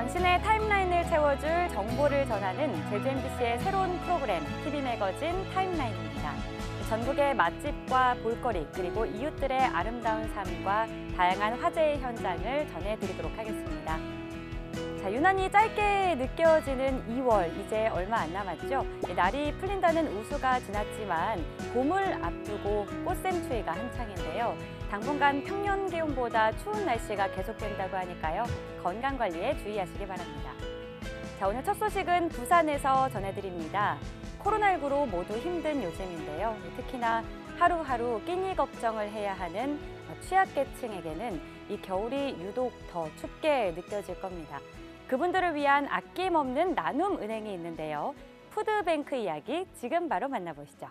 당신의 타임라인을 채워줄 정보를 전하는 제주 MBC의 새로운 프로그램 TV 매거진 타임라인입니다. 전국의 맛집과 볼거리 그리고 이웃들의 아름다운 삶과 다양한 화제의 현장을 전해드리도록 하겠습니다. 자, 유난히 짧게 느껴지는 2월, 이제 얼마 안 남았죠. 날이 풀린다는 우수가 지났지만 봄을 앞두고 꽃샘추위가 한창인데요. 당분간 평년 기온보다 추운 날씨가 계속된다고 하니까요. 건강관리에 주의하시기 바랍니다. 자, 오늘 첫 소식은 부산에서 전해드립니다. 코로나19로 모두 힘든 요즘인데요. 특히나 하루하루 끼니 걱정을 해야 하는 취약계층에게는 이 겨울이 유독 더 춥게 느껴질 겁니다. 그분들을 위한 아낌없는 나눔 은행이 있는데요. 푸드뱅크 이야기 지금 바로 만나보시죠.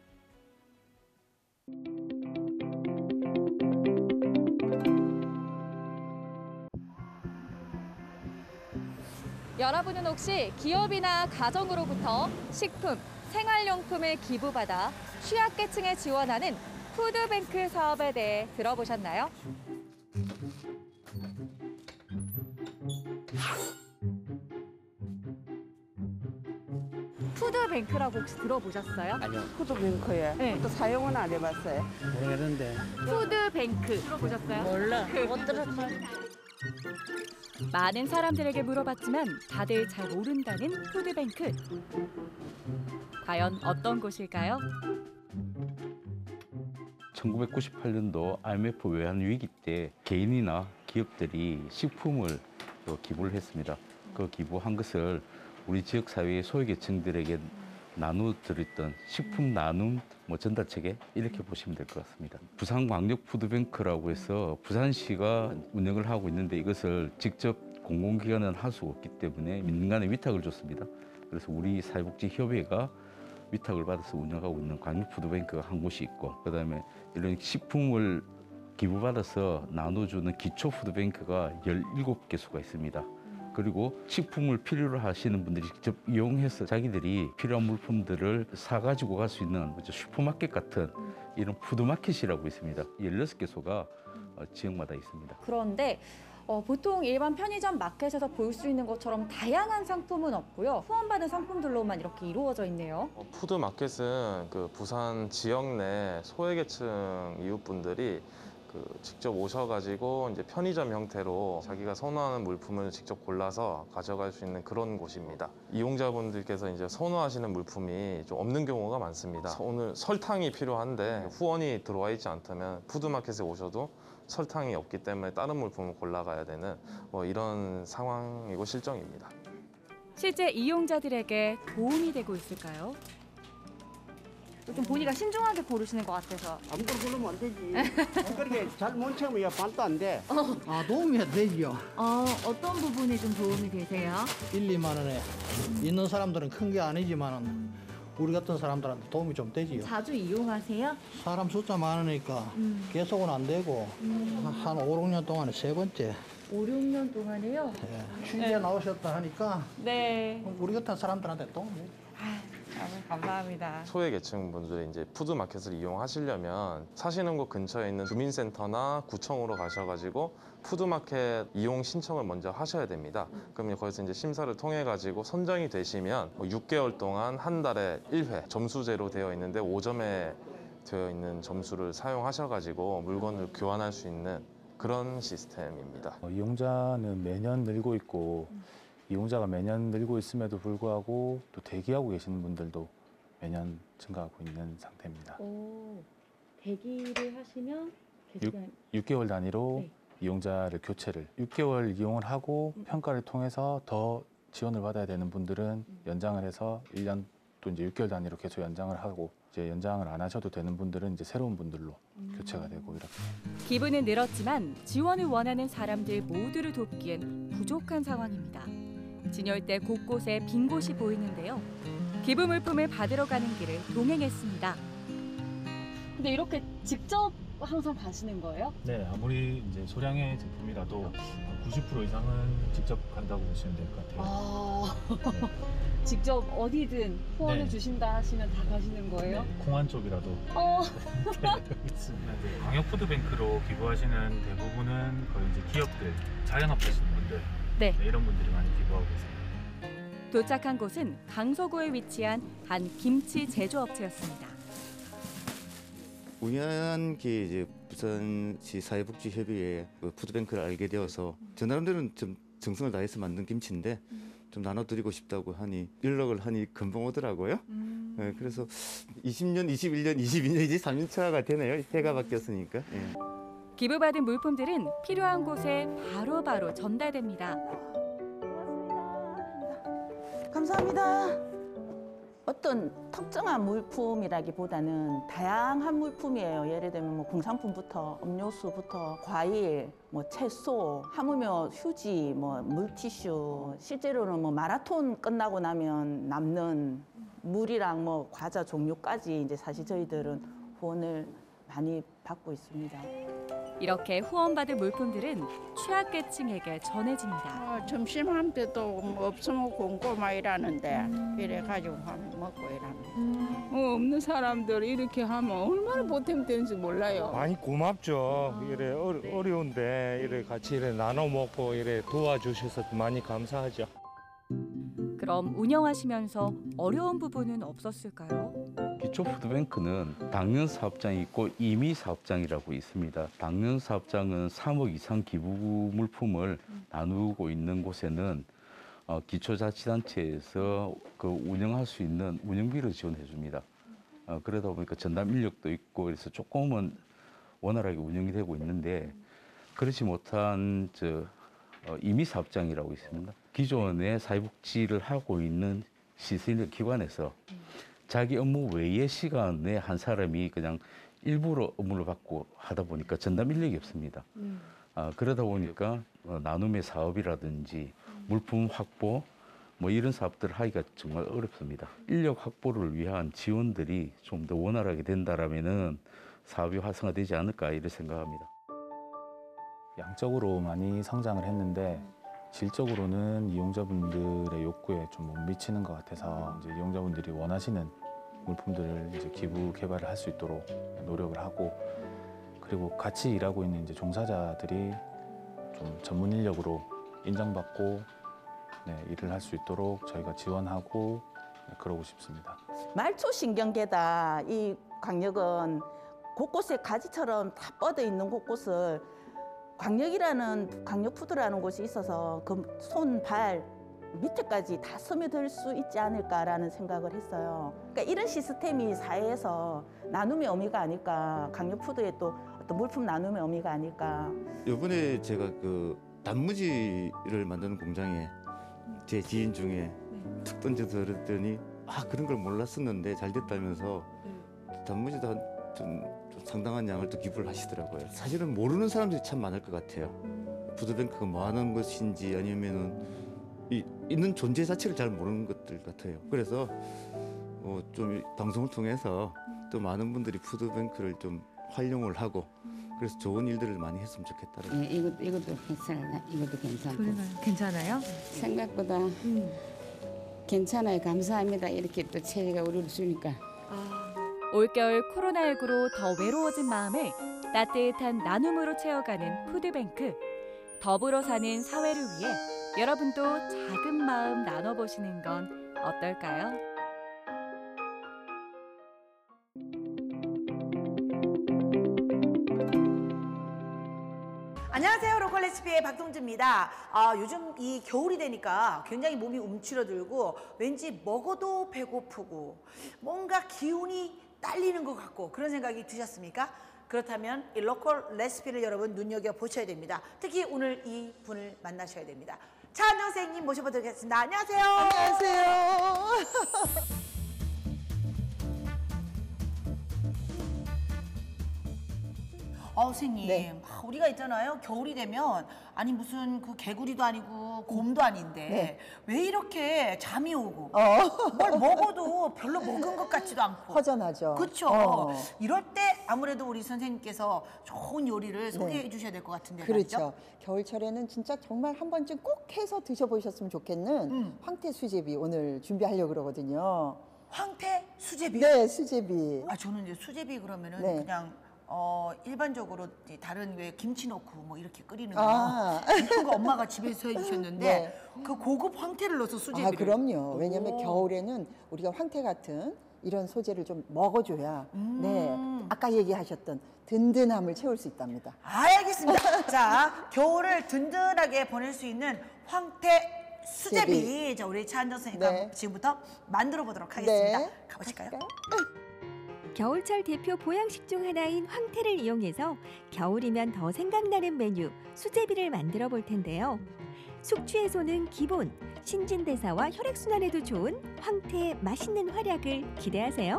여러분은 혹시 기업이나 가정으로부터 식품, 생활용품을 기부받아 취약계층에 지원하는 푸드뱅크 사업에 대해 들어보셨나요? 푸드뱅크라고 혹시 들어보셨어요? 아니요. 푸드뱅크에 네. 또 사용은 안 해봤어요. 모르겠는데. 푸드뱅크 들어보셨어요? 몰라. 못 들었어. 많은 사람들에게 물어봤지만 다들 잘 모른다는 푸드뱅크. 과연 어떤 곳일까요? 1998년도 IMF 외환 위기 때 개인이나 기업들이 식품을 기부를 했습니다. 그 기부한 것을 우리 지역 사회의 소외계층들에게 나눠드렸던 식품 나눔 전달체계 이렇게 보시면 될 것 같습니다. 부산광역푸드뱅크라고 해서 부산시가 운영을 하고 있는데 이것을 직접 공공기관은 할 수가 없기 때문에 민간에 위탁을 줬습니다. 그래서 우리 사회복지협회가 위탁을 받아서 운영하고 있는 광역푸드뱅크가 한 곳이 있고, 그다음에 이런 식품을 기부받아서 나눠주는 기초푸드뱅크가 17개소가 있습니다. 그리고 식품을 필요로 하시는 분들이 직접 이용해서 자기들이 필요한 물품들을 사가지고 갈 수 있는 슈퍼마켓 같은 이런 푸드마켓이라고 있습니다. 16개소가 지역마다 있습니다. 그런데 보통 일반 편의점 마켓에서 볼 수 있는 것처럼 다양한 상품은 없고요. 후원받은 상품들로만 이렇게 이루어져 있네요. 푸드마켓은 그 부산 지역 내 소외계층 이웃분들이 직접 오셔가지고 이제 편의점 형태로 자기가 선호하는 물품을 직접 골라서 가져갈 수 있는 그런 곳입니다. 이용자분들께서 이제 선호하시는 물품이 좀 없는 경우가 많습니다. 오늘 설탕이 필요한데 후원이 들어와 있지 않다면 푸드마켓에 오셔도 설탕이 없기 때문에 다른 물품을 골라가야 되는 이런 상황이고 실정입니다. 실제 이용자들에게 도움이 되고 있을까요? 좀 보니까 신중하게 고르시는 것 같아서. 아무거나 고르면 안 되지. 그렇게 잘 못 채우면 반도 안 돼. 도움이 되죠. 어떤 부분이 좀 도움이 되세요? 1, 2만 원에 있는 사람들은 큰 게 아니지만 우리 같은 사람들한테 도움이 좀 되지요. 자주 이용하세요? 사람 숫자 많으니까 계속은 안 되고 한 5, 6년 동안에 세 번째. 5, 6년 동안에요? 취재 나오셨다 하니까 네. 우리 같은 사람들한테 도움이 되죠. 감사합니다. 소외계층 분들이 이제 푸드마켓을 이용하시려면 사시는 곳 근처에 있는 주민센터나 구청으로 가셔가지고 푸드마켓 이용 신청을 먼저 하셔야 됩니다. 그럼 거기서 이제 심사를 통해 가지고 선정이 되시면 6개월 동안 한 달에 1회 점수제로 되어 있는데 5점에 되어 있는 점수를 사용하셔가지고 물건을 교환할 수 있는 그런 시스템입니다. 이용자는 매년 늘고 있고 이용자가 매년 늘고 있음에도 불구하고 또 대기하고 계시는 분들도 매년 증가하고 있는 상태입니다. 대기를 하시면 6개월 단위로 네. 이용자를 교체를 6개월 이용을 하고 평가를 통해서 더 지원을 받아야 되는 분들은 연장을 해서 1년 또 이제 6개월 단위로 계속 연장을 하고, 이제 연장을 안 하셔도 되는 분들은 이제 새로운 분들로 교체가 되고 이렇게. 기부는 늘었지만 지원을 원하는 사람들 모두를 돕기엔 부족한 상황입니다. 진열대 곳곳에 빈 곳이 보이는데요. 기부 물품을 받으러 가는 길을 동행했습니다. 근데 이렇게 직접 항상 가시는 거예요? 네, 아무리 이제 소량의 제품이라도 90% 이상은 직접 간다고 보시면 될 것 같아요. 직접 어디든 후원을 네. 주신다 하시면 다 가시는 거예요? 네, 공안 쪽이라도. 광역푸드뱅크로 기부하시는 대부분은 거의 이제 기업들, 자영업 하시는 분들 네. 이런 분들이 많이 기부하고 계세요. 도착한 곳은 강서구에 위치한 한 김치 제조업체였습니다. 우연히 이제 부산시 사회복지협의회 그 푸드뱅크를 알게 되어서 저 나름대로는 좀 정성을 다해서 만든 김치인데 좀 나눠드리고 싶다고 하니 연락을 하니 금방 오더라고요. 네, 그래서 20년, 21년, 22년 이제 3년차가 되네요. 해가 바뀌었으니까. 예. 기부받은 물품들은 필요한 곳에 바로바로 전달됩니다. 감사합니다. 어떤 특정한 물품이라기보다는 다양한 물품이에요. 예를 들면 뭐 공산품부터 음료수부터 과일, 뭐 채소, 하물며 휴지, 뭐 물티슈, 실제로는 뭐 마라톤 끝나고 나면 남는 물이랑 뭐 과자 종류까지 이제 사실 저희들은 후원을 많이 받고 있습니다. 이렇게 후원받은 물품들은 취약계층에게 전해집니다. 점심할 때도 뭐 없으면 굶고만 이러는데 이래 가지고 한번 먹고 이러면 없는 사람들 이렇게 하면 얼마나 보탬되는지 몰라요. 많이 고맙죠. 이래 어려운데 이래 같이 이래 나눠 먹고 이래 도와주셔서 많이 감사하죠. 그럼 운영하시면서 어려운 부분은 없었을까요? 기초푸드뱅크는 당면 사업장이 있고 임의 사업장이라고 있습니다. 당면 사업장은 3억 이상 기부 물품을 나누고 있는 곳에는 기초자치단체에서 그 운영할 수 있는 운영비를 지원해 줍니다. 그러다 보니까 전담 인력도 있고 그래서 조금은 원활하게 운영이 되고 있는데 그렇지 못한 임의 사업장이라고 있습니다. 기존에 사회복지를 하고 있는 시설 기관에서 자기 업무 외의 시간에 한 사람이 그냥 일부러 업무를 받고 하다 보니까 전담 인력이 없습니다. 그러다 보니까 나눔의 사업이라든지 물품 확보 뭐 이런 사업들을 하기가 정말 어렵습니다. 인력 확보를 위한 지원들이 좀 더 원활하게 된다라면은 사업이 활성화되지 않을까 이렇게 생각합니다. 양적으로 많이 성장을 했는데 질적으로는 이용자분들의 욕구에 좀 못 미치는 것 같아서 이제 이용자분들이 원하시는 물품들을 이제 기부 개발을 할 수 있도록 노력을 하고 그리고 같이 일하고 있는 이제 종사자들이 좀 전문 인력으로 인정받고 일을 할 수 있도록 저희가 지원하고 그러고 싶습니다. 말초 신경계다. 이 광역은 곳곳에 가지처럼 다 뻗어 있는 곳곳을 광역푸드라는 곳이 있어서 그 손, 발 밑에까지 다 스며들 수 있지 않을까라는 생각을 했어요. 그러니까 이런 시스템이 사회에서 나눔의 의미가 아닐까, 광역푸드의 또 어떤 물품 나눔의 의미가 아닐까. 이번에 제가 그 단무지를 만드는 공장에 제 지인 중에 툭 던져서 그랬더니 그런 걸 몰랐었는데 잘 됐다면서 단무지도 좀 상당한 양을 또 기부를 하시더라고요. 사실은 모르는 사람들이 참 많을 것 같아요. 푸드뱅크가 뭐 하는 것인지 아니면은 있는 존재 자체를 잘 모르는 것들 같아요. 그래서 좀 방송을 통해서 또 많은 분들이 푸드뱅크를 좀 활용을 하고 그래서 좋은 일들을 많이 했으면 좋겠다는. 이것도 괜찮아요. 이것도 괜찮고. 괜찮아요? 생각보다 괜찮아요. 감사합니다. 이렇게 또 체리가 우리를 주니까. 올겨울 코로나19로 더 외로워진 마음을 따뜻한 나눔으로 채워가는 푸드뱅크. 더불어 사는 사회를 위해 여러분도 작은 마음 나눠보시는 건 어떨까요? 안녕하세요. 로컬 레시피의 박동주입니다. 요즘 이 겨울이 되니까 굉장히 몸이 움츠러들고 왠지 먹어도 배고프고 뭔가 기운이 딸리는 것 같고 그런 생각이 드셨습니까? 그렇다면 이 로컬 레시피를 여러분 눈여겨보셔야 됩니다. 특히 오늘 이 분을 만나셔야 됩니다. 차은영 선생님 모셔보도록 하겠습니다. 안녕하세요. 안녕하세요. 선생님, 네. 우리가 있잖아요. 겨울이 되면 아니 무슨 그 개구리도 아니고 곰도 아닌데 네. 왜 이렇게 잠이 오고 뭘 먹어도 별로 먹은 것 같지도 않고 허전하죠. 그렇죠. 이럴 때 아무래도 우리 선생님께서 좋은 요리를 소개해 주셔야 될 것 같은데 그렇죠. 맞죠? 겨울철에는 진짜 정말 한 번쯤 꼭 해서 드셔보셨으면 좋겠는 황태 수제비 오늘 준비하려고 그러거든요. 황태 수제비? 네, 수제비. 저는 이제 수제비 그러면은 네. 그냥 일반적으로 이제 다른 왜 김치 넣고 뭐 이렇게 끓이는 아. 그거 엄마가 집에서 해주셨는데 네. 그 고급 황태를 넣어서 수제비를. 아, 그럼요. 오. 왜냐하면 겨울에는 우리가 황태 같은 이런 소재를 좀 먹어줘야 네 아까 얘기하셨던 든든함을 채울 수 있답니다. 알겠습니다. 자, 겨울을 든든하게 보낼 수 있는 황태 수제비. 자, 우리 차은정 선생님과 네. 지금부터 만들어 보도록 하겠습니다. 네. 가보실까요? 겨울철 대표 보양식 중 하나인 황태를 이용해서 겨울이면 더 생각나는 메뉴 수제비를 만들어 볼 텐데요. 숙취해소는 기본, 신진대사와 혈액순환에도 좋은 황태의 맛있는 활약을 기대하세요.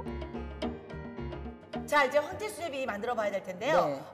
자, 이제 황태 수제비 만들어 봐야 될 텐데요. 네.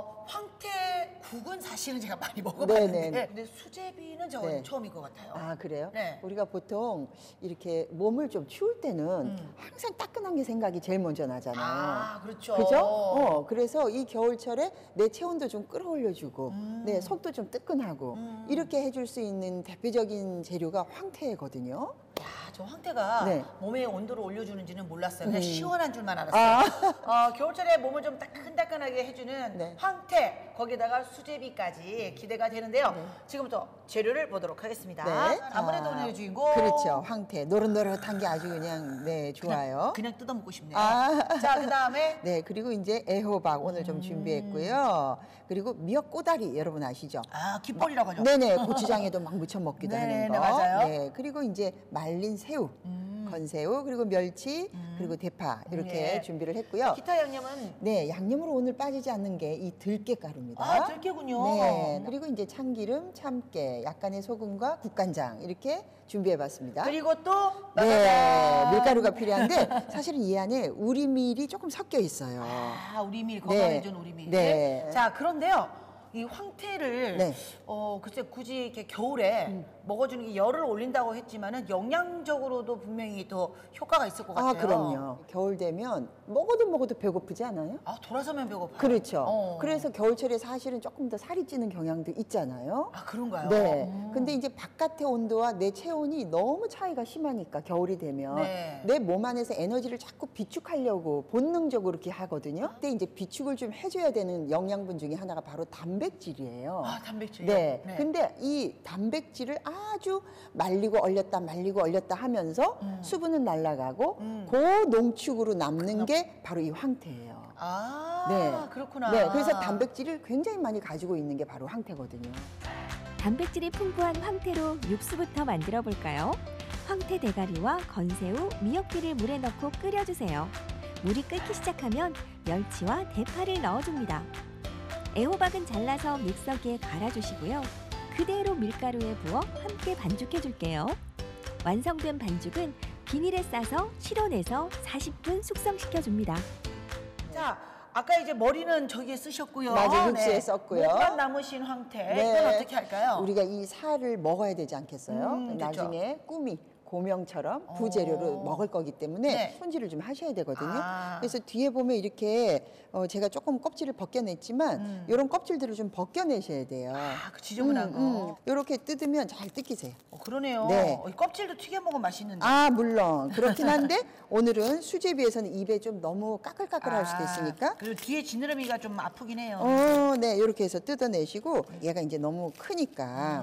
황태국은 사실은 제가 많이 먹어봤는데 네. 근데 수제비는 저 네. 처음인 것 같아요. 아, 그래요? 네. 우리가 보통 이렇게 몸을 좀 추울 때는 항상 따끈한 게 생각이 제일 먼저 나잖아요. 아, 그렇죠. 그죠? 그래서 이 겨울철에 내 체온도 좀 끌어올려주고, 네, 속도 좀 뜨끈하고, 이렇게 해줄 수 있는 대표적인 재료가 황태거든요. 야, 저 황태가 네. 몸의 온도를 올려주는지는 몰랐어요. 그냥 음. 시원한 줄만 알았어요. 겨울철에 몸을 좀 따끈따끈하게 해주는 네. 황태, 거기다가 수제비까지 기대가 되는데요. 지금부터 재료를 보도록 하겠습니다. 네. 아무래도 오늘의 주인공. 그렇죠. 황태. 노릇노릇한 게 아주 그냥, 네, 좋아요. 그냥 뜯어먹고 싶네요. 아. 자, 그 다음에 네, 그리고 이제 애호박 오늘 좀 준비했고요. 그리고 미역 꼬다리 여러분 아시죠? 아, 깃벌이라고 하죠. 네네, 고추장에도 막 무쳐 먹기도 네네, 하는 거. 맞아요. 네, 그리고 이제 말린 새우, 건새우, 그리고 멸치, 그리고 대파 이렇게 네. 준비를 했고요. 기타 양념은 네, 양념으로 오늘 빠지지 않는 게 이 들깨가루입니다. 아, 들깨군요. 네, 그리고 이제 참기름, 참깨, 약간의 소금과 국간장 이렇게 준비해봤습니다. 그리고 또 네, 밀가루가 필요한데 사실은 이 안에 우리밀이 조금 섞여 있어요. 아, 우리밀, 네. 건강에 좋은 우리밀. 네. 자, 그런데요. 이 황태를 네. 글쎄 굳이 이렇게 겨울에 먹어주는 게 열을 올린다고 했지만은 영양적으로도 분명히 더 효과가 있을 것 같아요. 아, 그럼요. 겨울 되면 먹어도 배고프지 않아요? 아, 돌아서면 배고파요. 그렇죠. 그래서 겨울철에 사실은 조금 더 살이 찌는 경향도 있잖아요. 아, 그런가요? 네. 근데 이제 바깥의 온도와 내 체온이 너무 차이가 심하니까 겨울이 되면 네. 내 몸 안에서 에너지를 자꾸 비축하려고 본능적으로 그렇게 하거든요. 근데 이제 비축을 좀 해줘야 되는 영양분 중에 하나가 바로 단백질이에요. 아, 단백질. 네. 근데 이 단백질을 아주 말리고 얼렸다 하면서 수분은 날아가고 그 농축으로 남는 게 바로 이 황태예요. 아, 네. 그렇구나. 네. 그래서 단백질을 굉장히 많이 가지고 있는 게 바로 황태거든요. 단백질이 풍부한 황태로 육수부터 만들어 볼까요? 황태 대가리와 건새우, 미역기를 물에 넣고 끓여주세요. 물이 끓기 시작하면 멸치와 대파를 넣어줍니다. 애호박은 잘라서 믹서기에 갈아주시고요. 그대로 밀가루에 부어 함께 반죽해줄게요. 완성된 반죽은 비닐에 싸서 실온에서 40분 숙성시켜줍니다. 자, 아까 이제 머리는 저기에 쓰셨고요. 맞아요. 육수에 썼고요. 목만 남으신 황태. 네. 이건 어떻게 할까요? 우리가 이 살을 먹어야 되지 않겠어요? 좋죠. 나중에 꾸미, 고명처럼 부재료로 먹을 거기 때문에 네. 손질을 좀 하셔야 되거든요. 아. 그래서 뒤에 보면 이렇게 제가 조금 껍질을 벗겨냈지만 이런 껍질들을 좀 벗겨내셔야 돼요. 아, 그 지저분한 거. 이렇게 뜯으면 잘 뜯기세요. 그러네요. 네. 이 껍질도 튀겨 먹으면 맛있는데. 아, 물론 그렇긴 한데 오늘은 수제비에서는 입에 좀 너무 까끌까끌할 수도 있으니까 그리고 뒤에 지느러미가 좀 아프긴 해요. 네, 이렇게 해서 뜯어내시고 얘가 이제 너무 크니까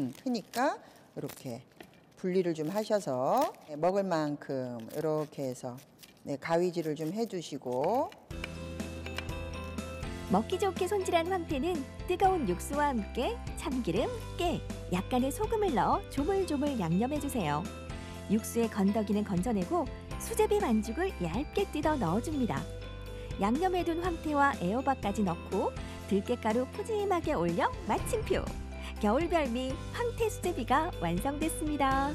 이렇게 분리를 좀 하셔서 먹을 만큼 이렇게 해서 가위질을 좀 해주시고 먹기 좋게 손질한 황태는 뜨거운 육수와 함께 참기름, 깨, 약간의 소금을 넣어 조물조물 양념해주세요. 육수의 건더기는 건져내고 수제비 반죽을 얇게 뜯어 넣어줍니다. 양념해둔 황태와 애호박까지 넣고 들깨가루 푸짐하게 올려 마침표! 겨울 별미 황태 수제비가 완성됐습니다.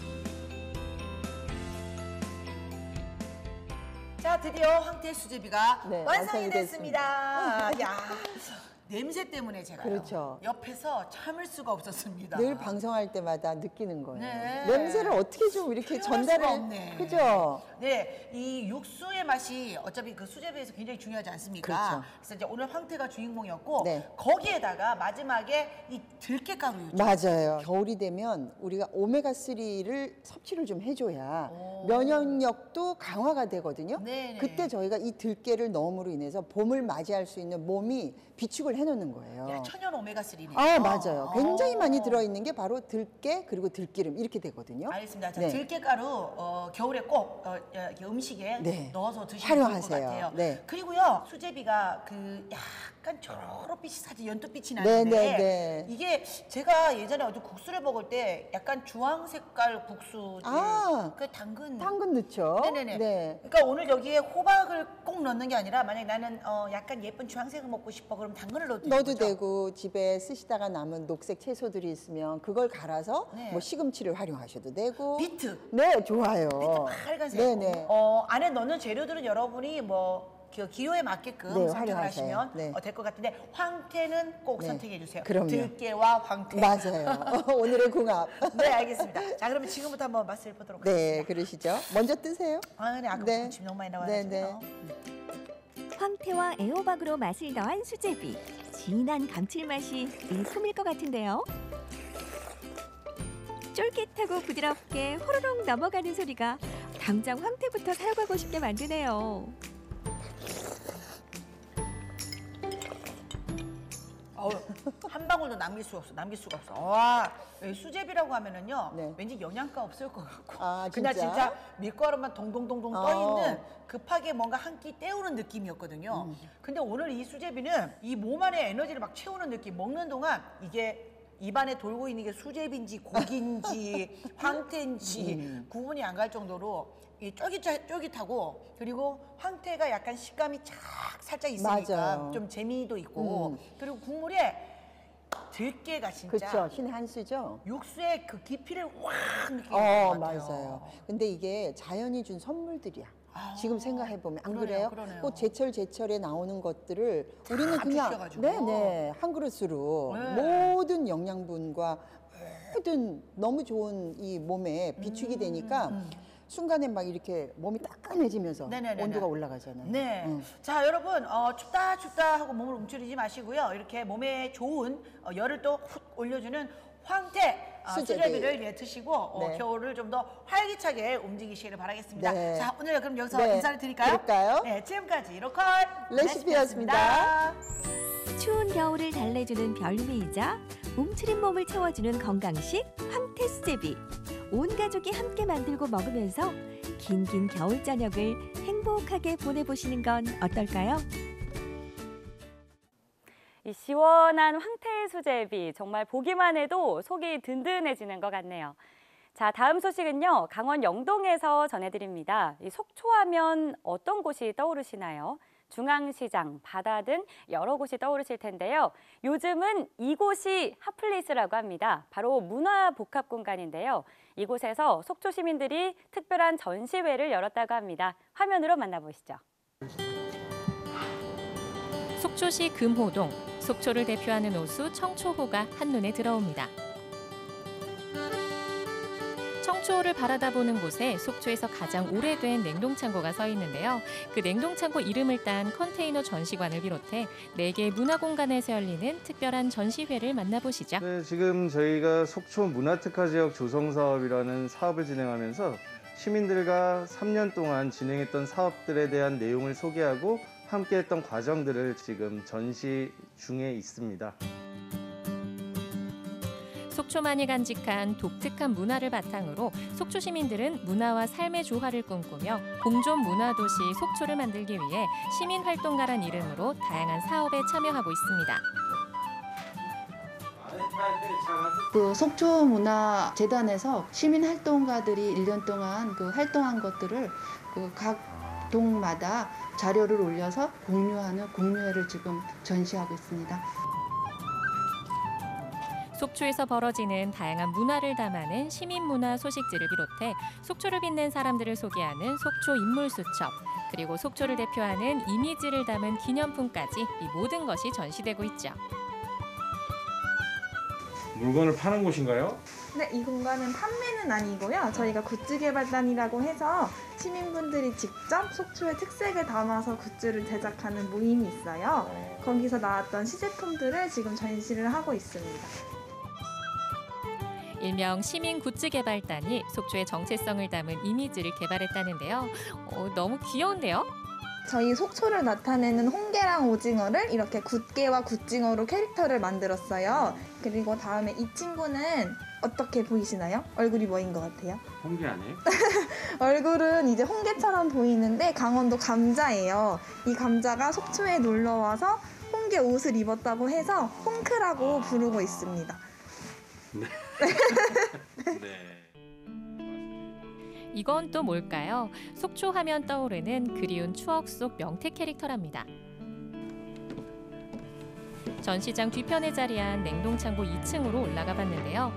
자, 드디어 황태 수제비가 네, 완성이 완성이 됐습니다. 야, 냄새 때문에 제가 그렇죠. 옆에서 참을 수가 없었습니다. 늘 방송할 때마다 느끼는 거예요. 네. 냄새를 어떻게 좀 이렇게 표현할 전달을 수가 없네. 그죠? 네, 이 육수의 맛이 어차피 그 수제비에서 굉장히 중요하지 않습니까? 그렇죠. 그래서 이제 오늘 황태가 주인공이었고 네. 거기에다가 마지막에 이 들깨가루였죠. 맞아요. 겨울이 되면 우리가 오메가3를 섭취를 좀 해줘야 면역력도 강화가 되거든요. 네네. 그때 저희가 이 들깨를 넣음으로 인해서 봄을 맞이할 수 있는 몸이 비축을 해놓는 거예요. 야, 천연 오메가3네요. 아, 맞아요. 굉장히 많이 들어있는 게 바로 들깨 그리고 들기름 이렇게 되거든요. 알겠습니다. 자, 네. 들깨가루 겨울에 꼭 이렇게 음식에 네. 넣어서 드시면 활용하세요. 좋을 것 같아요. 네. 그리고요, 수제비가 그 약간 초록빛이 살짝 연두빛이 네, 나는데 네, 네. 이게 제가 예전에 어디 국수를 먹을 때 약간 주황 색깔 국수들 그 당근 넣죠. 네네네. 네. 그러니까 오늘 여기에 호박을 꼭 넣는 게 아니라 만약 나는 약간 예쁜 주황색을 먹고 싶어 그럼 당근을 넣어도 되는 넣어도 거죠? 되고 집에 쓰시다가 남은 녹색 채소들이 있으면 그걸 갈아서 네. 뭐 시금치를 활용하셔도 되고 비트. 네, 좋아요. 빨간색. 네네. 안에 넣는 재료들은 여러분이 뭐 기호에 맞게끔 네, 선택을 활용하세요. 하시면 네. 될 것 같은데 황태는 꼭 네. 선택해 주세요. 그럼요. 들깨와 황태. 맞아요. 오늘의 궁합. 네, 알겠습니다. 자, 그러면 지금부터 한번 맛을 보도록 네, 하겠습니다. 그러시죠. 먼저 뜨세요. 아, 네, 아까 집 너무 많이 나와가지고. 네. 황태와 애호박으로 맛을 더한 수제비. 진한 감칠맛이 일품일 것 같은데요. 쫄깃하고 부드럽게 호로록 넘어가는 소리가 당장 황태부터 사용하고 싶게 만드네요. 한 방울도 남길 수가 없어. 와, 수제비라고 하면은요, 왠지 영양가 없을 것 같고, 그냥 진짜 밀가루만 동동동동 떠 있는 급하게 뭔가 한 끼 때우는 느낌이었거든요. 근데 오늘 이 수제비는 이 몸 안에 에너지를 막 채우는 느낌, 먹는 동안 이게 입안에 돌고 있는 게 수제비인지 고기인지 황태인지 구분이 안 갈 정도로 이 쫄깃하고 그리고 황태가 약간 식감이 살짝 있으니까 맞아요. 좀 재미도 있고 그리고 국물에 들깨가 진짜 그렇죠. 신의 한 수죠. 육수의 그 깊이를 확 느끼는 것 같아요. 맞아요. 근데 이게 자연이 준 선물들이야. 지금 생각해 보면 안 그래요? 그러네요. 꼭 제철에 나오는 것들을 우리는 그냥 비벼가지고. 네네 한 그릇으로 네. 모든 영양분과 모든 너무 좋은 이 몸에 비축이 되니까 순간에 막 이렇게 몸이 따끈해지면서 네네네네. 온도가 올라가잖아요. 네. 자, 여러분, 춥다 하고 몸을 움츠리지 마시고요. 이렇게 몸에 좋은 열을 또 훅 올려주는 황태 수제비를 드시고 네. 겨울을 좀 더 활기차게 움직이시기를 바라겠습니다. 네. 자, 오늘 그럼 여기서 네. 인사를 드릴까요? 그럴까요? 네, 지금까지 로컬 레시피였습니다. 추운 겨울을 달래주는 별미이자 움츠린 몸을 채워주는 건강식 황태 수제비. 온 가족이 함께 만들고 먹으면서 긴긴 겨울 저녁을 행복하게 보내보시는 건 어떨까요? 이 시원한 황태 수제비 정말 보기만 해도 속이 든든해지는 것 같네요. 자, 다음 소식은요. 강원 영동에서 전해드립니다. 이 속초하면 어떤 곳이 떠오르시나요? 중앙시장, 바다 등 여러 곳이 떠오르실 텐데요. 요즘은 이곳이 핫플레이스라고 합니다. 바로 문화복합공간인데요. 이곳에서 속초 시민들이 특별한 전시회를 열었다고 합니다. 화면으로 만나보시죠. 속초시 금호동, 속초를 대표하는 호수 청초호가 한눈에 들어옵니다. 청초호를 바라다보는 곳에 속초에서 가장 오래된 냉동창고가 서 있는데요. 그 냉동창고 이름을 딴 컨테이너 전시관을 비롯해 4개의 문화공간에서 열리는 특별한 전시회를 만나보시죠. 네, 지금 저희가 속초 문화특화지역 조성사업이라는 사업을 진행하면서 시민들과 3년 동안 진행했던 사업들에 대한 내용을 소개하고 함께했던 과정들을 지금 전시 중에 있습니다. 속초만이 간직한 독특한 문화를 바탕으로 속초 시민들은 문화와 삶의 조화를 꿈꾸며 공존 문화도시 속초를 만들기 위해 시민활동가란 이름으로 다양한 사업에 참여하고 있습니다. 그 속초문화재단에서 시민활동가들이 1년 동안 그 활동한 것들을 그 각 동마다 자료를 올려서 공유하는 공유회를 지금 전시하고 있습니다. 속초에서 벌어지는 다양한 문화를 담아낸 시민문화 소식지를 비롯해 속초를 빛낸 사람들을 소개하는 속초 인물수첩, 그리고 속초를 대표하는 이미지를 담은 기념품까지 이 모든 것이 전시되고 있죠. 물건을 파는 곳인가요? 네, 이 공간은 판매는 아니고요. 저희가 굿즈 개발단이라고 해서 시민분들이 직접 속초의 특색을 담아서 굿즈를 제작하는 모임이 있어요. 거기서 나왔던 시제품들을 지금 전시를 하고 있습니다. 일명 시민 굿즈 개발단이 속초의 정체성을 담은 이미지를 개발했다는데요. 너무 귀여운데요? 저희 속초를 나타내는 홍게랑 오징어를 이렇게 굿게와 굿징어로 캐릭터를 만들었어요. 그리고 다음에 이 친구는 어떻게 보이시나요? 얼굴이 뭐인 것 같아요? 홍게 아니에요? 얼굴은 이제 홍게처럼 보이는데 강원도 감자예요. 이 감자가 속초에 놀러 와서 홍게 옷을 입었다고 해서 홍크라고 부르고 있습니다. 네. 이건 또 뭘까요? 속초 하면 떠오르는 그리운 추억 속 명태 캐릭터랍니다. 전시장 뒤편에 자리한 냉동창고 2층으로 올라가 봤는데요.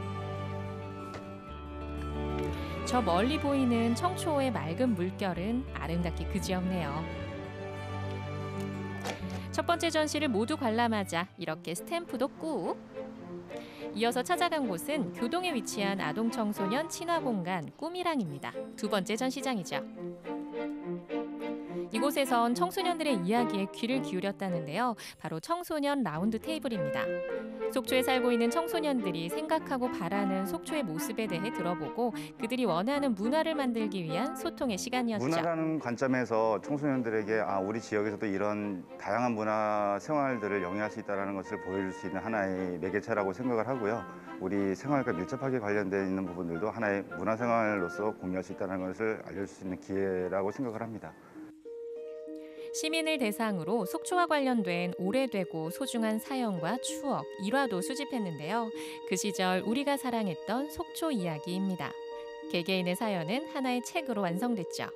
저 멀리 보이는 청초호의 맑은 물결은 아름답게 그지없네요. 첫 번째 전시를 모두 관람하자 이렇게 스탬프도 꾹. 이어서 찾아간 곳은 교동에 위치한 아동청소년 친화공간 꿈이랑입니다. 두 번째 전시장이죠. 이곳에선 청소년들의 이야기에 귀를 기울였다는데요. 바로 청소년 라운드 테이블입니다. 속초에 살고 있는 청소년들이 생각하고 바라는 속초의 모습에 대해 들어보고 그들이 원하는 문화를 만들기 위한 소통의 시간이었죠. 문화라는 관점에서 청소년들에게 우리 지역에서도 이런 다양한 문화 생활들을 영위할 수 있다는 것을 보여줄 수 있는 하나의 매개체라고 생각을 하고요. 우리 생활과 밀접하게 관련되어 있는 부분들도 하나의 문화생활로서 공유할 수 있다는 것을 알려줄 수 있는 기회라고 생각을 합니다. 시민을 대상으로 속초와 관련된 오래되고 소중한 사연과 추억, 일화도 수집했는데요. 그 시절 우리가 사랑했던 속초 이야기입니다. 개개인의 사연은 하나의 책으로 완성됐죠.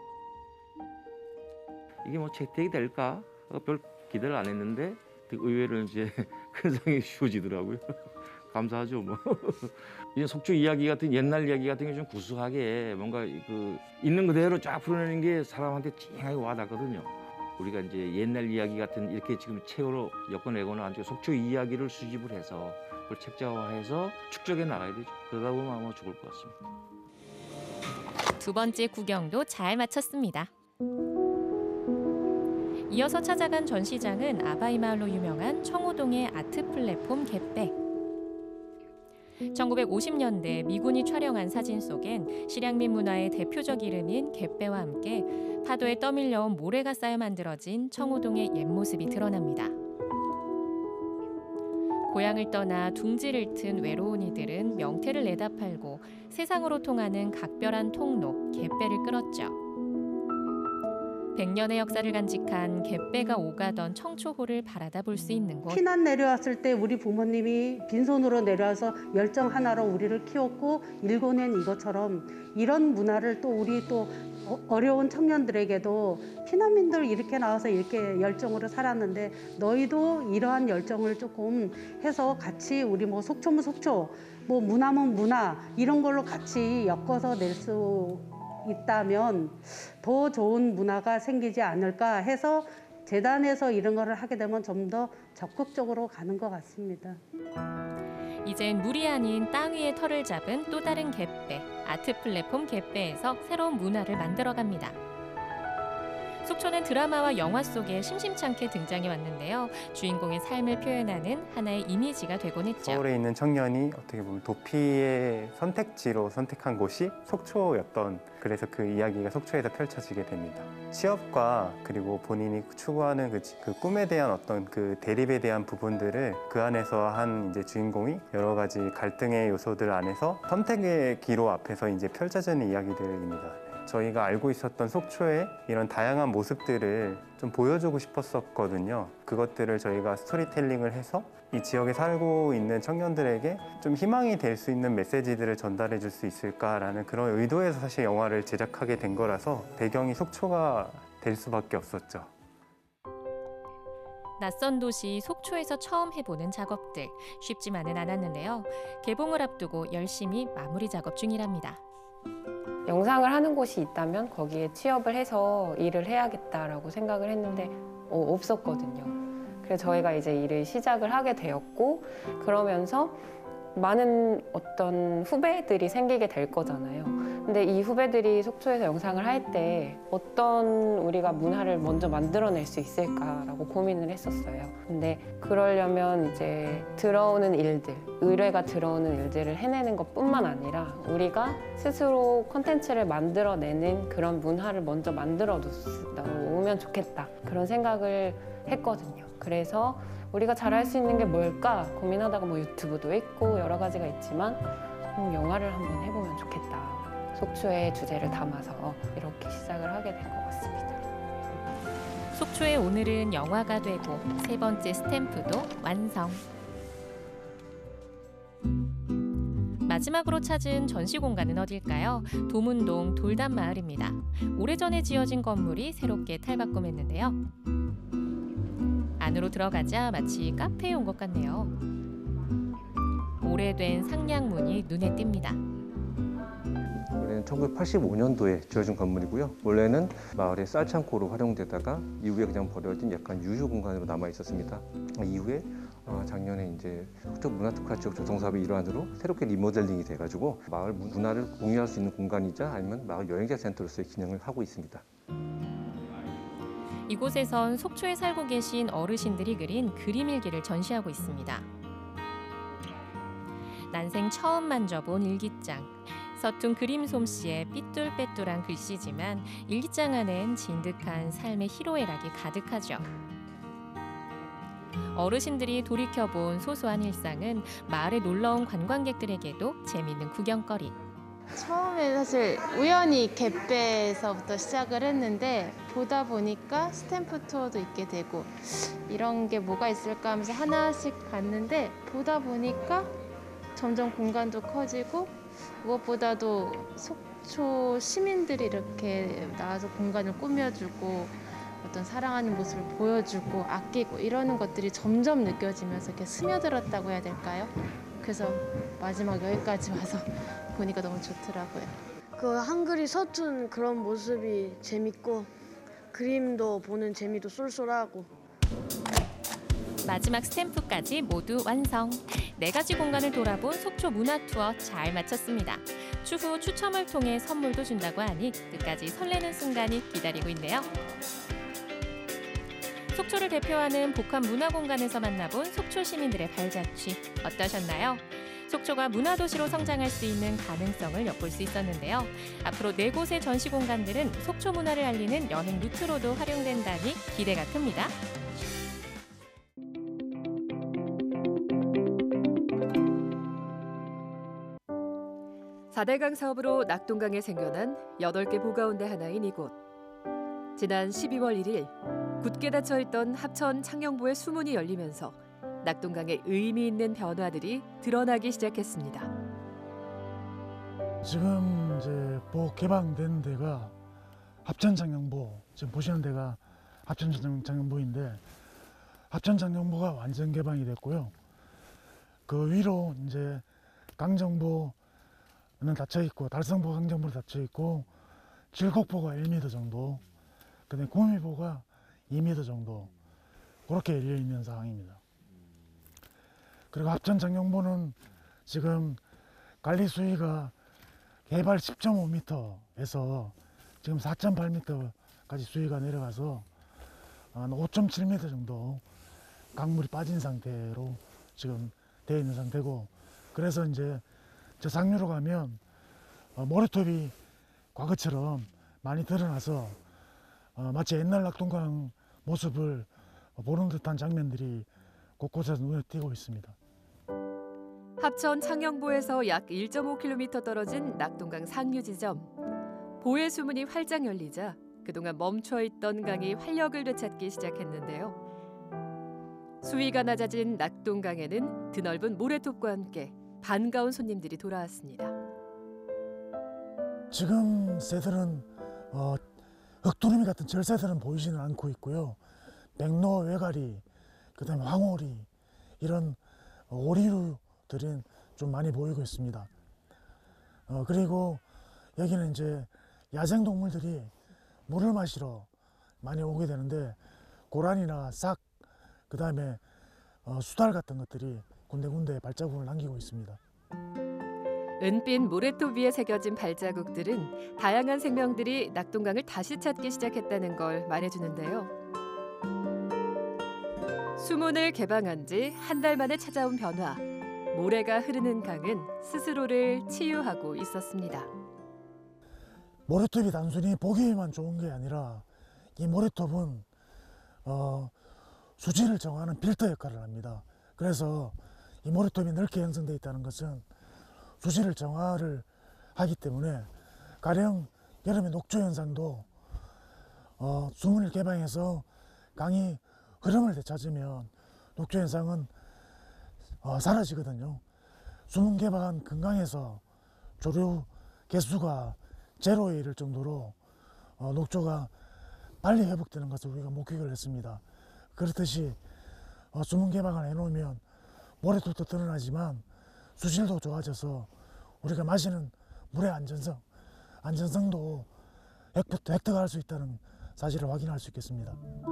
이게 뭐 채택이 될까? 별 기대를 안 했는데 의외로 이제 큰 상이 주어지더라고요. 감사하죠 뭐. 이 속초 이야기 같은 옛날 이야기 같은 게 좀 구수하게 뭔가 있는 그대로 쫙 풀어내는 게 사람한테 찡하게 와닿거든요. 우리가 이제 옛날 이야기 같은 이렇게 지금 책으로 엮어내거나 아니면 속초 이야기를 수집을 해서 그걸 책자화해서 축적해 나가야 되죠. 그러다 보면 아마 죽을 것 같습니다. 두 번째 구경도 잘 마쳤습니다. 이어서 찾아간 전시장은 아바이 마을로 유명한 청호동의 아트 플랫폼 갯배. 1950년대 미군이 촬영한 사진 속엔 실향민 문화의 대표적 이름인 갯배와 함께 파도에 떠밀려온 모래가 쌓여 만들어진 청호동의 옛 모습이 드러납니다. 고향을 떠나 둥지를 튼 외로운 이들은 명태를 내다 팔고 세상으로 통하는 각별한 통로, 갯배를 끌었죠. 100년의 역사를 간직한 갯배가 오가던 청초호를 바라다 볼 수 있는 곳. 피난 내려왔을 때 우리 부모님이 빈손으로 내려와서 열정 하나로 우리를 키웠고 일궈낸 이것처럼 이런 문화를 또 우리 또 어려운 청년들에게도 피난민들 이렇게 나와서 이렇게 열정으로 살았는데 너희도 이러한 열정을 조금 해서 같이 우리 뭐 속초면 속초, 뭐 문화면 문화 이런 걸로 같이 엮어서 낼 수 있다면 더 좋은 문화가 생기지 않을까 해서 재단에서 이런 거를 하게 되면 좀 더 적극적으로 가는 것 같습니다. 이젠 물이 아닌 땅 위에 털을 잡은 또 다른 갯배, 아트 플랫폼 갯배에서 새로운 문화를 만들어갑니다. 속초는 드라마와 영화 속에 심심찮게 등장해 왔는데요. 주인공의 삶을 표현하는 하나의 이미지가 되곤 했죠. 서울에 있는 청년이 어떻게 보면 도피의 선택지로 선택한 곳이 속초였던, 그래서 그 이야기가 속초에서 펼쳐지게 됩니다. 취업과 그리고 본인이 추구하는 그 꿈에 대한 어떤 그 대립에 대한 부분들을 그 안에서 한 이제 주인공이 여러 가지 갈등의 요소들 안에서 선택의 기로 앞에서 이제 펼쳐지는 이야기들입니다. 저희가 알고 있었던 속초의 이런 다양한 모습들을 좀 보여주고 싶었었거든요. 그것들을 저희가 스토리텔링을 해서 이 지역에 살고 있는 청년들에게 좀 희망이 될 수 있는 메시지들을 전달해 줄 수 있을까라는 그런 의도에서 사실 영화를 제작하게 된 거라서 배경이 속초가 될 수밖에 없었죠. 낯선 도시 속초에서 처음 해보는 작업들 쉽지만은 않았는데요. 개봉을 앞두고 열심히 마무리 작업 중이랍니다. 영상을 하는 곳이 있다면 거기에 취업을 해서 일을 해야겠다라고 생각을 했는데 없었거든요. 그래서 저희가 이제 일을 시작을 하게 되었고 그러면서 많은 어떤 후배들이 생기게 될 거잖아요. 근데 이 후배들이 속초에서 영상을 할 때 어떤 우리가 문화를 먼저 만들어낼 수 있을까라고 고민을 했었어요. 근데 그러려면 이제 들어오는 일들, 의뢰가 들어오는 일들을 해내는 것뿐만 아니라 우리가 스스로 콘텐츠를 만들어내는 그런 문화를 먼저 만들어 놓으면 좋겠다. 그런 생각을 했거든요. 그래서 우리가 잘할 수 있는 게 뭘까 고민하다가 뭐 유튜브도 있고 여러 가지가 있지만 영화를 한번 해보면 좋겠다. 속초의 주제를 담아서 이렇게 시작을 하게 된 것 같습니다. 속초의 오늘은 영화가 되고 세 번째 스탬프도 완성. 마지막으로 찾은 전시 공간은 어딜까요? 도문동 돌담마을입니다. 오래전에 지어진 건물이 새롭게 탈바꿈했는데요. 안으로 들어가자 마치 카페에 온 것 같네요. 오래된 상량문이 눈에 띕니다. 원래는 1985년도에 지어진 건물이고요. 원래는 마을의 쌀창고로 활용되다가 이후에 그냥 버려진 약간 유휴 공간으로 남아 있었습니다. 이후에 작년에 이제 속초 문화특화 지역 조성 사업의 일환으로 새롭게 리모델링이 돼가지고 마을 문화를 공유할 수 있는 공간이자 아니면 마을 여행자 센터로서의 기능을 하고 있습니다. 이곳에선 속초에 살고 계신 어르신들이 그린 그림 일기를 전시하고 있습니다. 난생 처음 만져본 일기장. 서툰 그림 솜씨에 삐뚤빼뚤한 글씨지만 일기장 안엔 진득한 삶의 희로애락이 가득하죠. 어르신들이 돌이켜본 소소한 일상은 마을에 놀러온 관광객들에게도 재미있는 구경거리. 처음에 사실 우연히 갯배에서부터 시작을 했는데 보다 보니까 스탬프 투어도 있게 되고 이런 게 뭐가 있을까 하면서 하나씩 봤는데 보다 보니까 점점 공간도 커지고 무엇보다도 속초 시민들이 이렇게 나와서 공간을 꾸며주고 어떤 사랑하는 모습을 보여주고 아끼고 이러는 것들이 점점 느껴지면서 이렇게 스며들었다고 해야 될까요? 그래서 마지막 여기까지 와서 보니까 너무 좋더라고요. 그 한글이 서툰 그런 모습이 재밌고 그림도 보는 재미도 쏠쏠하고 마지막 스탬프까지 모두 완성. 4가지 공간을 돌아본 속초 문화 투어 잘 마쳤습니다. 추후 추첨을 통해 선물도 준다고 하니 끝까지 설레는 순간이 기다리고 있네요. 속초를 대표하는 복합 문화공간에서 만나본 속초 시민들의 발자취 어떠셨나요? 속초가 문화도시로 성장할 수 있는 가능성을 엿볼 수 있었는데요. 앞으로 4곳의 전시 공간들은 속초 문화를 알리는 여행 루트로도 활용된다니 기대가 큽니다. 4대강 사업으로 낙동강에 생겨난 8개 보가운데 하나인 이곳. 지난 12월 1일 굳게 닫혀있던 합천 창녕보의 수문이 열리면서 낙동강에 의미 있는 변화들이 드러나기 시작했습니다. 지금 이제 보 개방된 데가 합천 창녕보, 지금 보시는 데가 합천 창녕보인데 합천 창녕보가 완전 개방이 됐고요. 그 위로 이제 강정보는 닫혀 있고 달성보, 강정보는 닫혀 있고 질곡보가 1m 정도, 그다음에 구미보가 2m 정도 그렇게 열려 있는 상황입니다. 그리고 합천 창녕보는 지금 관리 수위가 해발 10.5m에서 지금 4.8m까지 수위가 내려가서 한 5.7m 정도 강물이 빠진 상태로 지금 되어 있는 상태고, 그래서 이제 저 상류로 가면 모래톱이 과거처럼 많이 드러나서 마치 옛날 낙동강 모습을 보는 듯한 장면들이 곳곳에서 눈에 띄고 있습니다. 합천 창녕보에서 약 1.5km 떨어진 낙동강 상류 지점. 보의 수문이 활짝 열리자 그동안 멈춰있던 강이 활력을 되찾기 시작했는데요. 수위가 낮아진 낙동강에는 드넓은 모래톱과 함께 반가운 손님들이 돌아왔습니다. 지금 새들은 흑두루미 같은 절새들은 보이지는 않고 있고요. 백로, 외가리, 그다음에 황오리 이런 오리류들은 좀 많이 보이고 있습니다. 그리고 여기는 이제 야생 동물들이 물을 마시러 많이 오게 되는데 고라니나 싹, 그다음에 수달 같은 것들이 군데군데 발자국을 남기고 있습니다. 은빛 모래톱 위에 새겨진 발자국들은 다양한 생명들이 낙동강을 다시 찾기 시작했다는 걸 말해주는데요. 수문을 개방한 지 한 달 만에 찾아온 변화. 모래가 흐르는 강은 스스로를 치유하고 있었습니다. 모래톱이 단순히 보기에만 좋은 게 아니라 이 모래톱은 수질을 정하는 필터 역할을 합니다. 그래서 이 모래톱이 넓게 형성되어 있다는 것은 수질을 정화를 하기 때문에 가령 여름에 녹조 현상도 수문을 개방해서 강이 흐름을 되찾으면 녹조 현상은 사라지거든요. 수문 개방한 금강에서 조류 개수가 제로에 이를 정도로 녹조가 빨리 회복되는 것을 우리가 목격을 했습니다. 그렇듯이 수문 개방을 해놓으면 모래톱도 드러나지만 수질도 좋아져서 우리가 마시는 물의 안전성도 획득할 수 있다는 사실을 확인할 수 있겠습니다.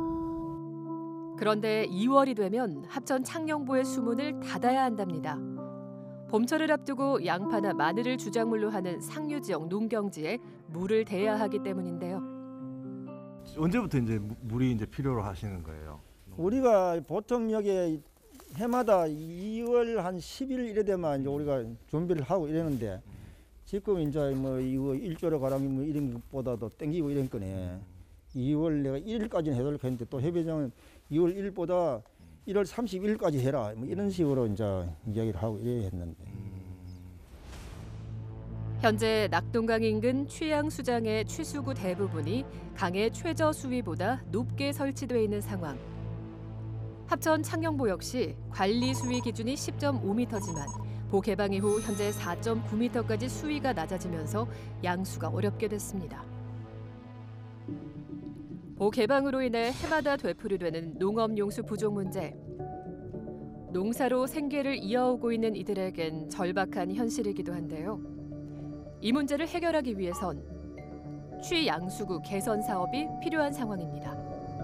그런데 2월이 되면 합천 창녕보의 수문을 닫아야 한답니다. 봄철을 앞두고 양파나 마늘을 주작물로 하는 상류 지역 농경지에 물을 대야 하기 때문인데요. 언제부터 이제 물이 이제 필요로 하시는 거예요? 우리가 보통 여기 해마다 2월 한 10일 이래 되면 이제 우리가 준비를 하고 이러는데 지금 이제 뭐 이거 일조로 가랑이 뭐 이런 것보다도 땡기고 이런 거네. 2월 내가 1일까지는 해달라고 했는데 또 협의장은 2월 1일보다 1월 31일까지 해라. 뭐 이런 식으로 이제 이야기를 하고 이래 했는데. 현재 낙동강 인근 취양수장의 취수구 대부분이 강의 최저 수위보다 높게 설치돼 있는 상황. 합천 창녕보 역시 관리 수위 기준이 10.5m지만 보 개방 이후 현재 4.9m까지 수위가 낮아지면서 양수가 어렵게 됐습니다. 보 개방으로 인해 해마다 되풀이되는 농업용수 부족 문제. 농사로 생계를 이어오고 있는 이들에겐 절박한 현실이기도 한데요. 이 문제를 해결하기 위해선 취양수구 개선 사업이 필요한 상황입니다.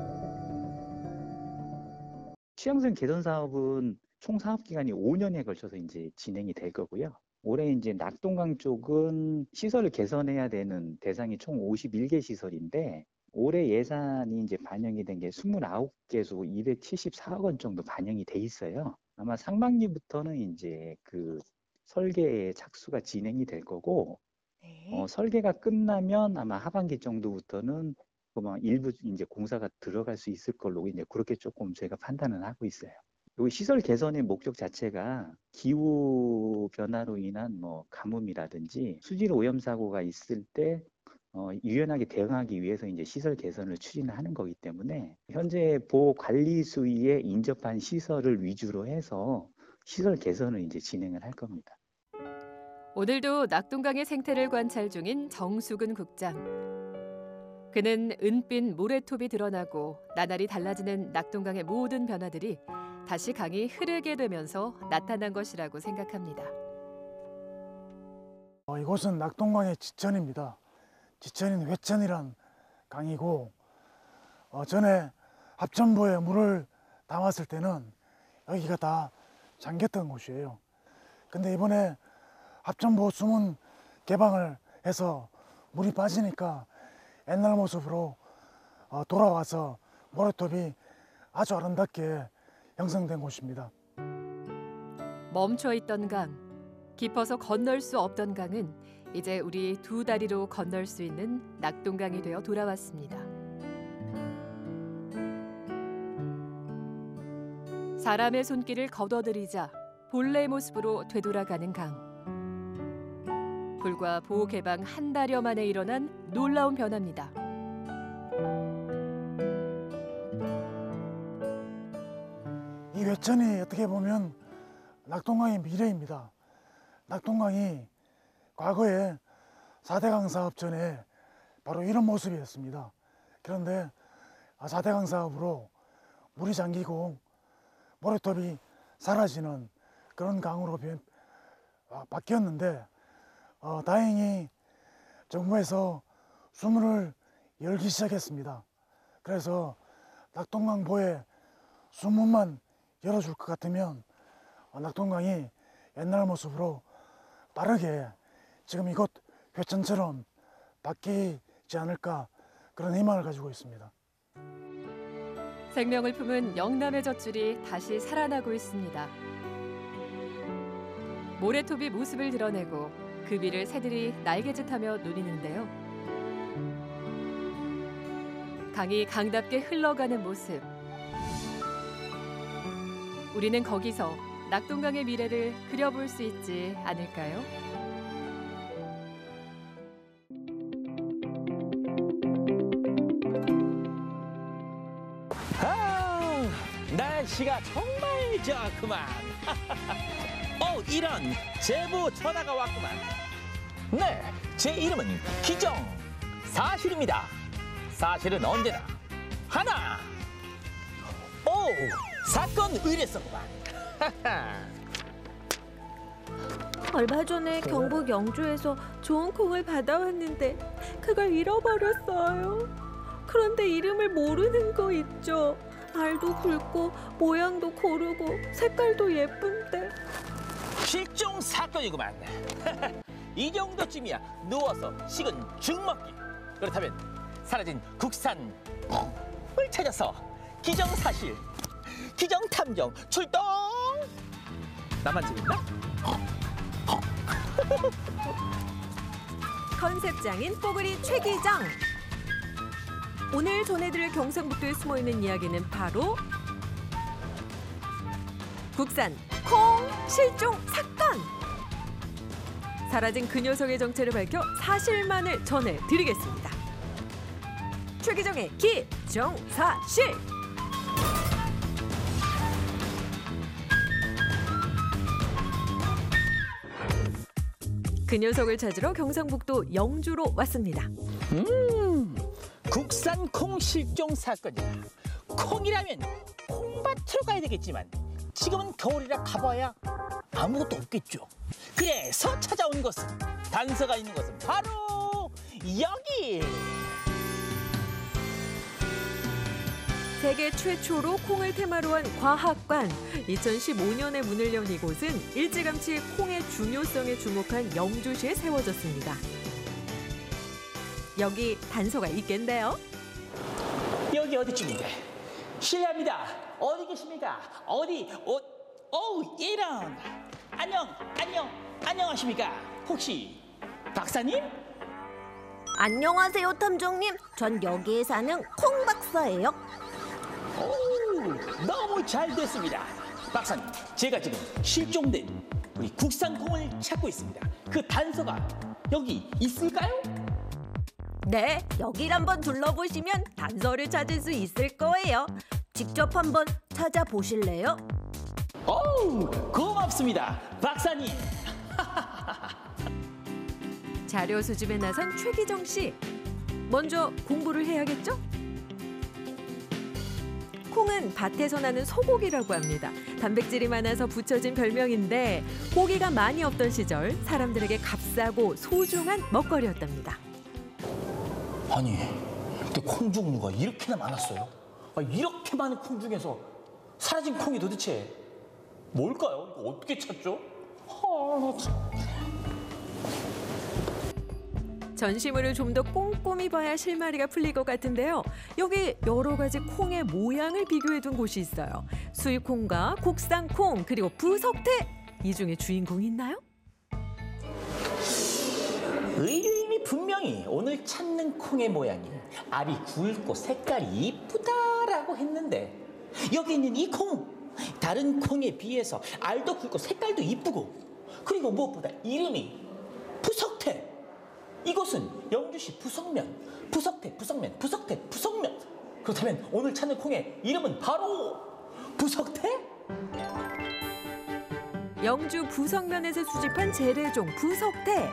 취양수 개선 사업은 총 사업 기간이 5년에 걸쳐서 이제 진행이 될 거고요. 올해 이제 낙동강 쪽은 시설을 개선해야 되는 대상이 총 51개 시설인데 올해 예산이 이제 반영이 된 게 29개소 274억 원 정도 반영이 돼 있어요. 아마 상반기부터는 이제 그 설계 착수가 진행이 될 거고, 설계가 끝나면 아마 하반기 정도부터는 일부 이제 공사가 들어갈 수 있을 걸로 이제 그렇게 조금 저희가 판단을 하고 있어요. 이 시설 개선의 목적 자체가 기후 변화로 인한 뭐 가뭄이라든지 수질 오염 사고가 있을 때 유연하게 대응하기 위해서 이제 시설 개선을 추진하는 거기 때문에 현재 보호 관리 수위에 인접한 시설을 위주로 해서 시설 개선을 이제 진행을 할 겁니다. 오늘도 낙동강의 생태를 관찰 중인 정수근 국장. 그는 은빛 모래톱이 드러나고 나날이 달라지는 낙동강의 모든 변화들이 다시 강이 흐르게 되면서 나타난 것이라고 생각합니다. 이곳은 낙동강의 지천입니다. 지천인 회천이란 강이고 전에 합천보에 물을 담았을 때는 여기가 다 잠겼던 곳이에요. 근데 이번에 합천보 수문 개방을 해서 물이 빠지니까 옛날 모습으로 돌아와서 모래톱이 아주 아름답게 형성된 곳입니다. 멈춰있던 강, 깊어서 건널 수 없던 강은 이제 우리 두 다리로 건널 수 있는 낙동강이 되어 돌아왔습니다. 사람의 손길을 거둬들이자 본래의 모습으로 되돌아가는 강. 불과 보호 개방 한 달여 만에 일어난 놀라운 변화입니다. 이 회천이 어떻게 보면 낙동강의 미래입니다. 낙동강이 과거에 4대강 사업 전에 바로 이런 모습이었습니다. 그런데 4대강 사업으로 물이 잠기고 모래톱이 사라지는 그런 강으로 바뀌었는데 다행히 정부에서 수문을 열기 시작했습니다. 그래서 낙동강보에 수문만 열어줄 것 같으면 낙동강이 옛날 모습으로 빠르게 지금 이곳 회천처럼 바뀌지 않을까 그런 희망을 가지고 있습니다. 생명을 품은 영남의 젖줄이 다시 살아나고 있습니다. 모래톱이 모습을 드러내고 그 위를 새들이 날개짓하며 누리는데요. 강이 강답게 흘러가는 모습. 우리는 거기서 낙동강의 미래를 그려볼 수 있지 않을까요? 날씨가 정말 좋구만. 이런 제보 전화가 왔구만. 네, 제 이름은 기정. 사실입니다. 사실은 언제나 하나. 사건 의뢰서구만. 얼마 전에 경북 영주에서 좋은 콩을 받아왔는데 그걸 잃어버렸어요. 그런데 이름을 모르는 거 있죠. 알도 굵고 모양도 고르고 색깔도 예쁜데. 실종 사건이구만. 이 정도쯤이야 누워서 식은 죽 먹기. 그렇다면 사라진 국산 콩을 찾아서 기정사실, 기정탐정 출동. 나만 재밌나? 컨셉장인 뽀글이 최기정. 오늘 전해드릴 경상북도에 숨어있는 이야기는 바로 국산 콩 실종 사건. 사라진 그 녀석의 정체를 밝혀 사실만을 전해드리겠습니다. 최기정의 기정사실. 그 녀석을 찾으러 경상북도 영주로 왔습니다. 국산 콩 실종 사건이야. 콩이라면 콩밭으로 가야 되겠지만 지금은 겨울이라 가봐야 아무것도 없겠죠. 그래서 찾아온 것은, 단서가 있는 것은 바로 여기. 세계 최초로 콩을 테마로 한 과학관. 2015년에 문을 연 이곳은 일찌감치 콩의 중요성에 주목한 영주시에 세워졌습니다. 여기 단서가 있겠네요. 여기 어디쯤인데? 실례합니다. 어디 계십니까? 어디? 이런. 안녕하십니까? 혹시 박사님? 안녕하세요, 탐정님. 전 여기에 사는 콩 박사예요. 너무 잘 됐습니다. 박사님, 제가 지금 실종된 우리 국산 콩을 찾고 있습니다. 그 단서가 여기 있을까요? 네, 여길 한번 둘러보시면 단서를 찾을 수 있을 거예요. 직접 한번 찾아보실래요? 고맙습니다, 박사님. 자료 수집에 나선 최기정 씨. 먼저 공부를 해야겠죠? 콩은 밭에서 나는 소고기라고 합니다. 단백질이 많아서 붙여진 별명인데 고기가 많이 없던 시절 사람들에게 값싸고 소중한 먹거리였답니다. 아니, 근데 콩 종류가 이렇게나 많았어요? 이렇게 많은 콩 중에서 사라진 콩이 도대체 뭘까요? 이거 어떻게 찾죠? 전시물을 좀 더 꼼꼼히 봐야 실마리가 풀릴 것 같은데요. 여기 여러 가지 콩의 모양을 비교해둔 곳이 있어요. 수입콩과 국산콩 그리고 부석태. 이 중에 주인공이 있나요? 의뢰인이 분명히 오늘 찾는 콩의 모양이 알이 굵고 색깔이 이쁘다라고 했는데 여기 있는 이 콩, 다른 콩에 비해서 알도 굵고 색깔도 이쁘고 그리고 무엇보다 이름이 부석태. 이곳은 영주시 부석면, 부석태, 부석면, 부석태, 부석면. 그렇다면 오늘 찾는 콩의 이름은 바로 부석태? 영주 부석면에서 수집한 재래종 부석태.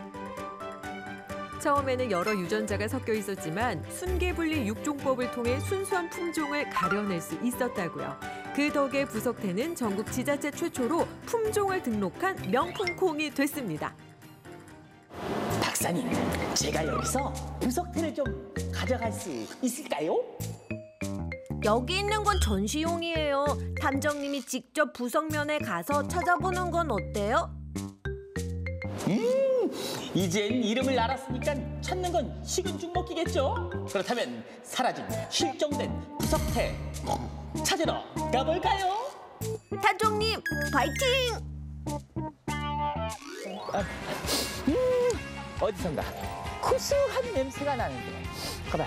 처음에는 여러 유전자가 섞여 있었지만 순계분리 육종법을 통해 순수한 품종을 가려낼 수 있었다고요. 그 덕에 부석태는 전국 지자체 최초로 품종을 등록한 명품 콩이 됐습니다. 박사님, 제가 여기서 부석테를 좀 가져갈 수 있을까요? 여기 있는 건 전시용이에요. 탐정님이 직접 부석면에 가서 찾아보는 건 어때요? 이젠 이름을 알았으니까 찾는 건 식은 죽 먹기겠죠? 그렇다면 사라진 실종된 부석테 찾으러 가볼까요? 탐정님, 파이팅! 어디선가 구수한 냄새가 나는데. 가봐.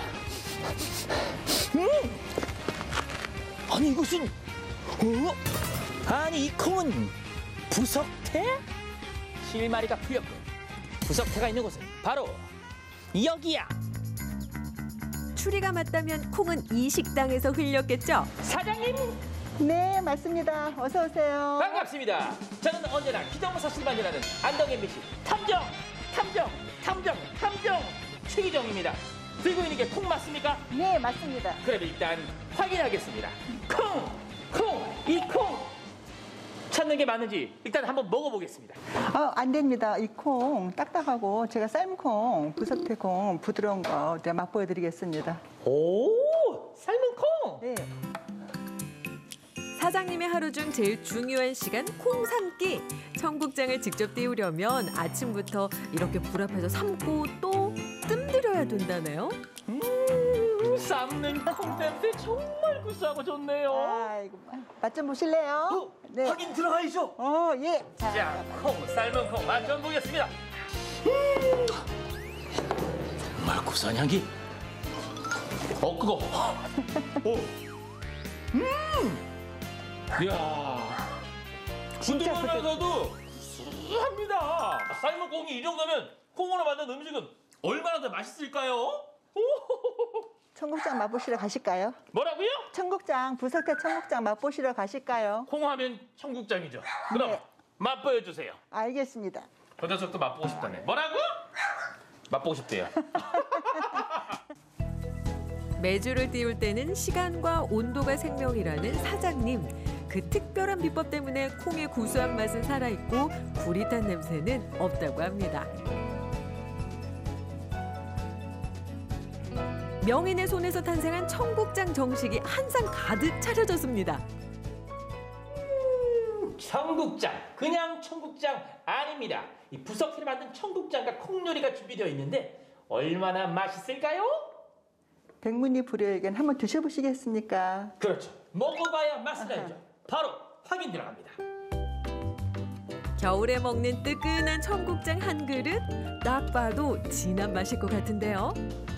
아니 이것은 아니 이 콩은 부석테? 실마리가 풀렸고 부석테가 있는 곳은 바로 여기야. 추리가 맞다면 콩은 이 식당에서 흘렸겠죠? 사장님? 네, 맞습니다. 어서 오세요. 반갑습니다. 저는 언제나 기정사실만 일하는 안동 MBC 탐정 최기정입니다. 들고 있는 게 콩 맞습니까? 네, 맞습니다. 그럼 일단 확인하겠습니다. 이 콩 찾는 게 맞는지 일단 한번 먹어보겠습니다. 안 됩니다. 이 콩 딱딱하고 제가 삶은 콩, 부석테 콩 부드러운 거 제가 맛보여드리겠습니다. 오, 삶은 콩? 네. 사장님의 하루 중 제일 중요한 시간 콩 삶기. 청국장을 직접 띄우려면 아침부터 이렇게 불 앞에서 삶고 또 뜸들여야 된다네요. 삶는 콩 냄새 정말 구수하고 좋네요. 아이고, 맛 좀 보실래요? 네. 확인 들어가야죠. 예. 자, 삶은 콩 맛 좀 보겠습니다. 정말 구수한 향기. 그거. 이야, 부들면서도 구수합니다. 삶은 콩이 이 정도면 콩으로 만든 음식은 얼마나 더 맛있을까요? 청국장 맛보시러 가실까요? 뭐라고요? 청국장, 부석테 청국장 맛보시러 가실까요? 콩하면 청국장이죠. 그럼 네. 맛보여주세요. 알겠습니다. 저 녀석도 맛보고 싶다네. 뭐라고? 맛보고 싶대요. 메주를 띄울 때는 시간과 온도가 생명이라는 사장님. 그 특별한 비법 때문에 콩의 구수한 맛은 살아있고 구릿한 냄새는 없다고 합니다. 명인의 손에서 탄생한 청국장 정식이 한 상 가득 차려졌습니다. 청국장, 그냥 청국장 아닙니다. 이 부석테를 만든 청국장과 콩요리가 준비되어 있는데 얼마나 맛있을까요? 백문이 불여일견 한번 드셔보시겠습니까? 그렇죠. 먹어봐야 맛을 알죠. 바로 확인 들어갑니다. 겨울에 먹는 뜨끈한 청국장 한 그릇, 딱 봐도 진한 맛일 것 같은데요.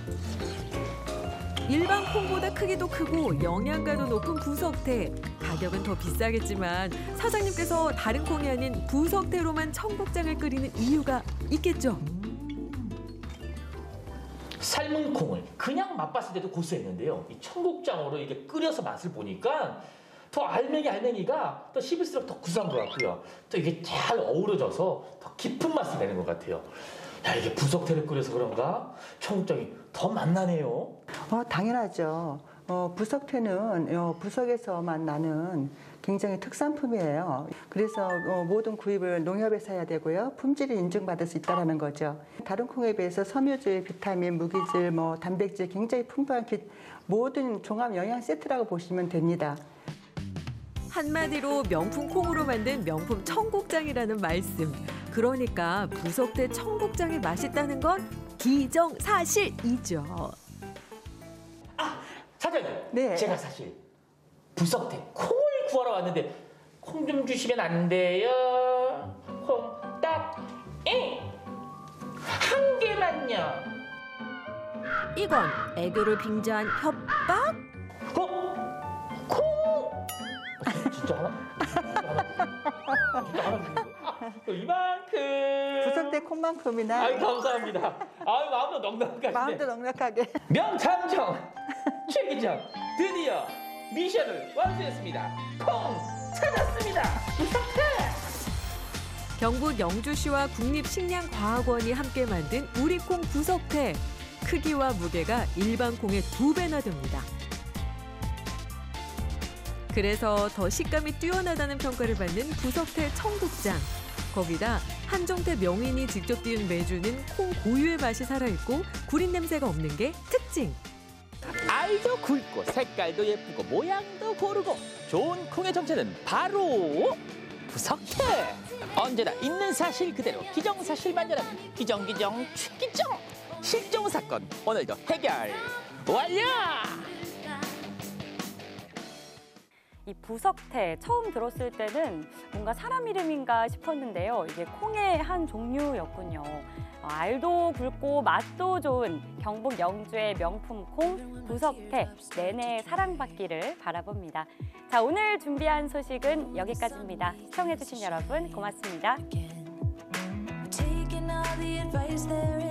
일반 콩보다 크기도 크고 영양가도 높은 부석테. 가격은 더 비싸겠지만 사장님께서 다른 콩이 아닌 부석테로만 청국장을 끓이는 이유가 있겠죠. 삶은 콩을 그냥 맛봤을 때도 고소했는데요. 이 청국장으로 이게 끓여서 맛을 보니까 더 알맹이가 더 씹을수록 더 구수한 것 같고요. 또 이게 잘 어우러져서 더 깊은 맛을 내는 것 같아요. 야, 이게 부석테를 끓여서 그런가? 청국장이 더 맛나네요. 당연하죠. 부석테는 부석에서만 나는 굉장히 특산품이에요. 그래서 모든 구입을 농협에서 해야 되고요. 품질이 인증받을 수 있다는 거죠. 다른 콩에 비해서 섬유질, 비타민, 무기질, 단백질 굉장히 풍부한 모든 종합 영양 세트라고 보시면 됩니다. 한마디로 명품 콩으로 만든 명품 청국장이라는 말씀. 그러니까 부석테 청국장이 맛있다는 건 기정사실이죠. 사장님, 네. 제가 사실 부석테 콩을 구하러 왔는데 콩 좀 주시면 안 돼요? 콩 딱 한 개만요. 이건 애교를 빙자한 협박? 콩! 진짜 하나 주는 거. 이만큼. 부석테 콩만큼이나. 아이, 감사합니다. 아유, 마음도 넉넉하시네. 마음도 넉넉하게. 명탐정 최기정 드디어 미션을 완수했습니다. 콩 찾았습니다. 부석테. 경북 영주시와 국립식량과학원이 함께 만든 우리콩 부석테. 크기와 무게가 일반 콩의 2배나 됩니다. 그래서 더 식감이 뛰어나다는 평가를 받는 부석테 청국장. 거기다 한정태 명인이 직접 띄운 메주는 콩 고유의 맛이 살아있고 구린 냄새가 없는 게 특징. 알도 굵고 색깔도 예쁘고 모양도 고르고 좋은 콩의 정체는 바로 부석태. 언제나 있는 사실 그대로 기정사실 만연하는 기정기정 최기정 실종 사건 오늘도 해결 완료. 이 부석태 처음 들었을 때는 뭔가 사람 이름인가 싶었는데요. 이게 콩의 한 종류였군요. 알도 굵고 맛도 좋은 경북 영주의 명품 콩 부석태 내내 사랑받기를 바라봅니다. 자, 오늘 준비한 소식은 여기까지입니다. 시청해주신 여러분 고맙습니다.